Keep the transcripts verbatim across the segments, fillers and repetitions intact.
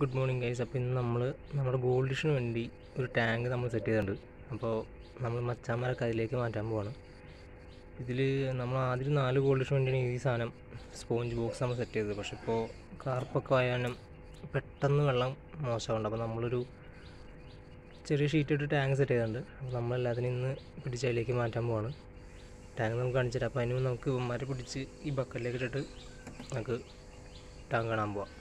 Good morning guys. അപ്പോൾ ഇന്ന് നമ്മൾ നമ്മുടെ ഗോൾഡ് ഡിഷിന് വേണ്ടി ഒരു ടാങ്ക് നമ്മൾ സെറ്റ് ചെയ്തിട്ടുണ്ട്. അപ്പോൾ നമ്മൾ മച്ചാന്മാരൊക്കെ അതിലേക്ക് മാറ്റാൻ പോവാണ്. ഇതിൽ നമ്മൾ ആദ്യം നാല് ഗോൾഡ് ഡിഷിന് വേണ്ടിയാണ് ഈ സാധനം സ്പോഞ്ച് ബോക്സ് നമ്മൾ സെറ്റ് ചെയ്തത്. പക്ഷേ ഇപ്പോൾ കാർപ്പൊക്കെ ആയാലും പെട്ടെന്ന് വെള്ളം മോശമുണ്ട്. അപ്പോൾ നമ്മളൊരു ചെറിയ ഷീറ്റ് ഇട്ട് ടാങ്ക് സെറ്റ് ചെയ്തിട്ടുണ്ട്. അപ്പോൾ നമ്മളെല്ലാത്തിനും ഇന്ന് പിടിച്ച് അതിലേക്ക് മാറ്റാൻ പോവാണ്. ടാങ്ക് നമുക്ക് കാണിച്ചു തരാം. അപ്പോൾ അതിന് നമുക്ക് ഇവന്മാരെ പിടിച്ച് ഈ ബക്കറ്റിലേക്ക് ഇട്ടിട്ട് നമുക്ക് ടാങ്ക് കാണാൻ പോവാം.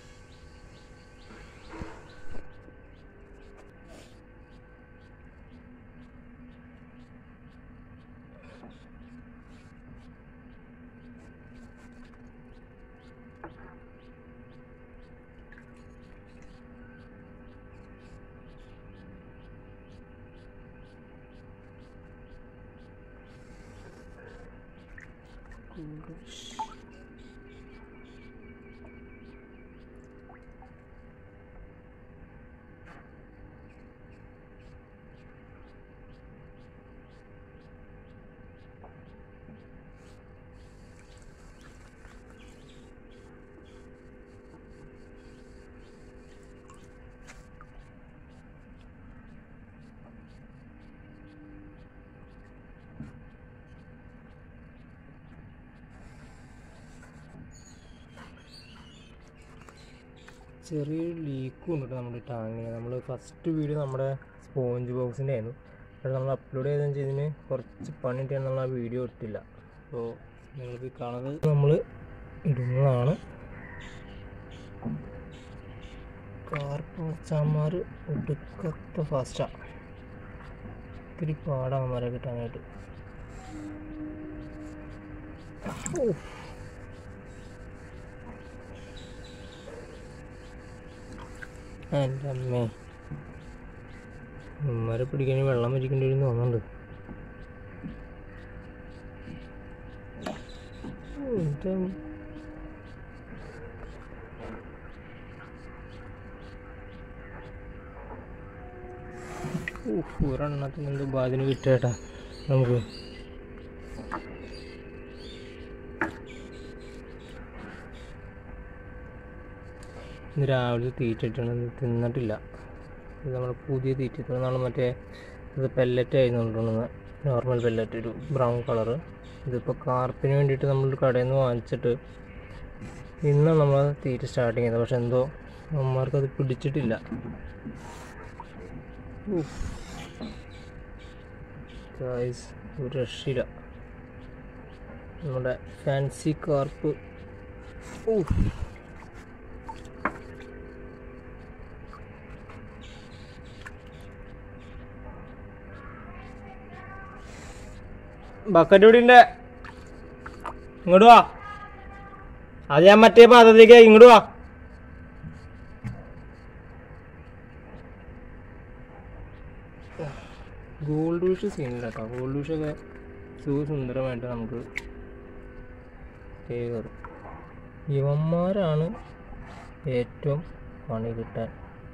ചെറിയൊരു ലീക്കും ഉണ്ട് നമ്മുടെ ടാങ്കിന്. നമ്മൾ ഫസ്റ്റ് വീഡിയോ നമ്മുടെ സ്പോഞ്ച് ബോക്സിൻ്റെ ആയിരുന്നു. പക്ഷേ നമ്മൾ അപ്ലോഡ് ചെയ്തതെന്ന് ചെയ്തതിന് കുറച്ച് പണിയിട്ടാണ് നമ്മൾ ആ വീഡിയോ ഇട്ടില്ല. അപ്പോൾ നിങ്ങൾക്ക് കാണുന്നത് നമ്മൾ ഇടുന്നതാണ്. കാർപ്പ് മച്ചാന്മാർ ഒടുക്കത്തെ ഫാസ്റ്റാണ്. ഒത്തിരി പാടാണ് അവന്മാരെ കിട്ടാനായിട്ട്. എൻ്റെ അമ്മേ, ഉമ്മാരെ പിടിക്കാൻ വെള്ളം വരിക്കേണ്ടി വരും തോന്നുന്നുണ്ട്. ഒരെണ്ണത്തിന് എന്തോ ബാധിന് കിട്ടേട്ടാ നമുക്ക്. ഇന്ന് രാവിലെ തീറ്റ ഇട്ടാണ്, തിന്നിട്ടില്ല. ഇത് നമ്മൾ പുതിയ തീറ്റ ഇത്ര നാൾ മറ്റേ ഇത് പെല്ലറ്റ് ആയിരുന്നു കൊണ്ടുവന്നത്, നോർമൽ പെല്ലറ്റ്, ഒരു ബ്രൗൺ കളറ്. ഇതിപ്പോൾ കാർപ്പിന് വേണ്ടിയിട്ട് നമ്മൾ കടയിൽ നിന്ന് വാങ്ങിച്ചിട്ട് ഇന്നാണ് നമ്മൾ തീറ്റ സ്റ്റാർട്ട് ചെയ്തത്. പക്ഷെ എന്തോ അമ്മമാർക്കത് പിടിച്ചിട്ടില്ല. ഗൈസ്, ഒരു രക്ഷയില്ല. നമ്മുടെ ഫാൻസി കാർപ്പ് ബക്കറ്റ് ഇവിടെ ഉണ്ട്. ഇങ്ങോട്ട് വാ. അത് ഞാൻ മറ്റേ പാത്രത്തിലേക്ക് ഇങ്ങോട്ട് വാ. ഗോൾഡ് ഫിഷ് സീനില്ല കേട്ടോ. ഗോൾഡ് ഫിഷൊക്കെ സുന്ദരമായിട്ട് നമുക്ക് കയറും. ഇവന്മാരാണ് ഏറ്റവും പണി കിട്ടാൻ.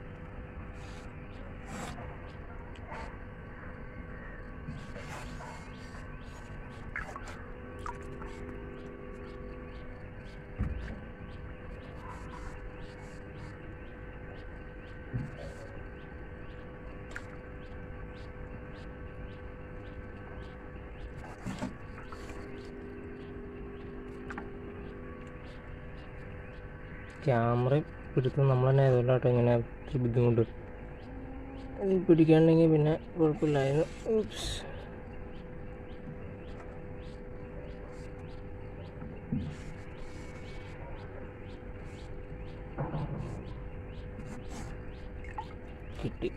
ക്യാമറ പിടുത്തം നമ്മൾ തന്നെ ആയതുകൊണ്ടാട്ടോ ഇങ്ങനെ ഒരു ബുദ്ധിമുട്ട്. ഇത് പിടിക്കാനുണ്ടെങ്കിൽ പിന്നെ കുഴപ്പമില്ലായിരുന്നു. കിട്ടി.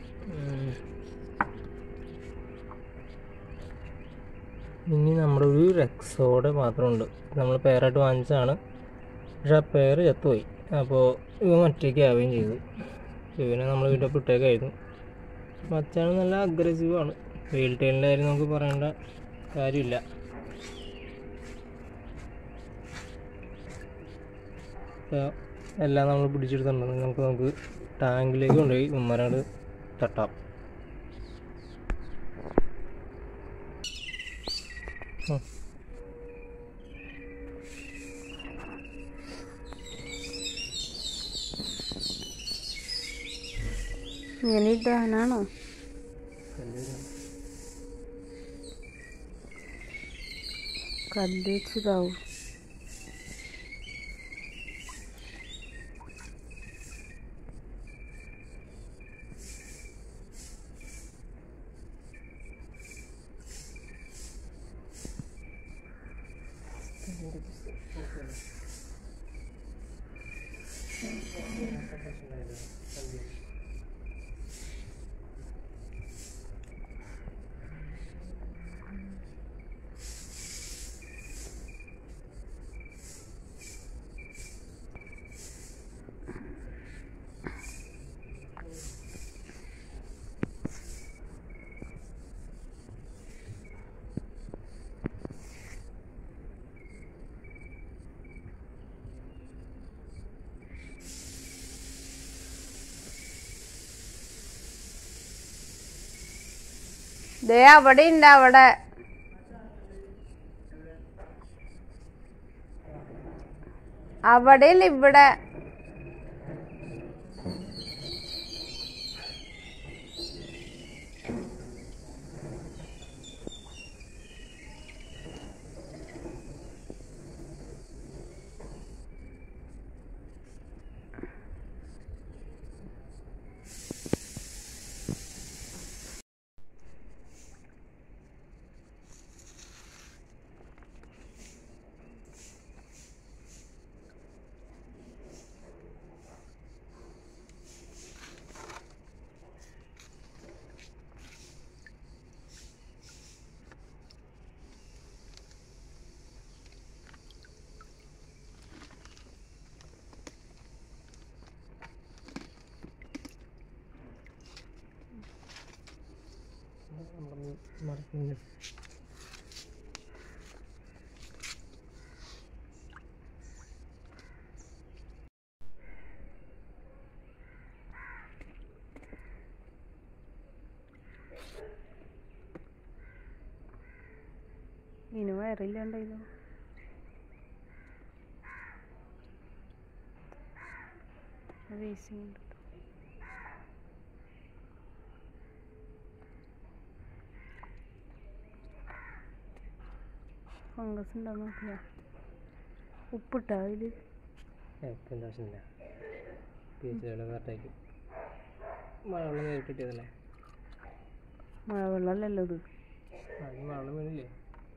ഇനി നമ്മുടെ ഒരു റെക്സോടെ മാത്രമുണ്ട്. നമ്മൾ പേരായിട്ട് വാങ്ങിച്ചതാണ്. പക്ഷെ ആ പേര് ചത്തുപോയി. അപ്പോൾ ഇവ മറ്റേക്ക് ആവുകയും ചെയ്തു. ഇവനെ നമ്മൾ വീട്ടിൽ ഇട്ടേക്കായിരുന്നു. മച്ചാണ് നല്ല അഗ്രസീവാണ്. വെയിൽ ടൈലിൻ്റെ കാര്യം നമുക്ക് പറയേണ്ട കാര്യമില്ല. എല്ലാം നമ്മൾ പിടിച്ചെടുത്തിട്ടുണ്ടെങ്കിൽ നമുക്ക് നമുക്ക് ടാങ്കിലേക്ക് കൊണ്ടുപോയി ഉമ്മരാട് തട്ടാം. ഇങ്ങനെ ഇടാനാണോ? കല്ല് വെച്ചിതാവും. ദേ അവിടെ ഉണ്ട്, അവിടെ അവിടെ ഇവിടെ. ഇനി വയറില്ലാണ്ടായില്ലോ. വേസ്റ്റ് ഫംഗസ് ഉണ്ടാവും നോക്കില്ല. ഉപ്പിട്ടാ അതില് ആവശ്യമില്ല. കറക്റ്റായിട്ട് മഴവെള്ളം നേരിട്ട് കിട്ടിയതല്ലേ. മഴവെള്ളമല്ലല്ലോ ഇത്. അതിന് വെള്ളം വീണില്ലേ?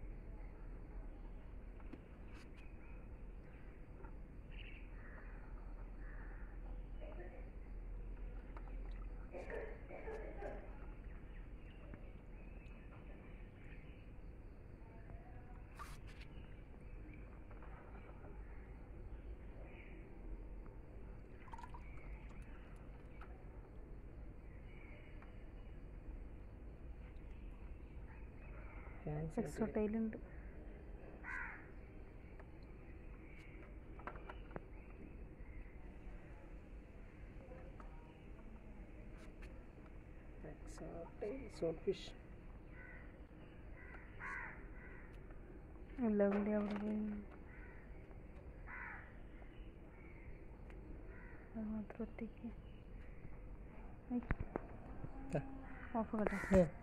എക്സോട്ടയിലുണ്ട്. ഫിഷ് എല്ലാം കൂടി അവിടെ പോയി അത് മാത്രം ഒറ്റയ്ക്ക് ഓഫ് കേട്ടോ.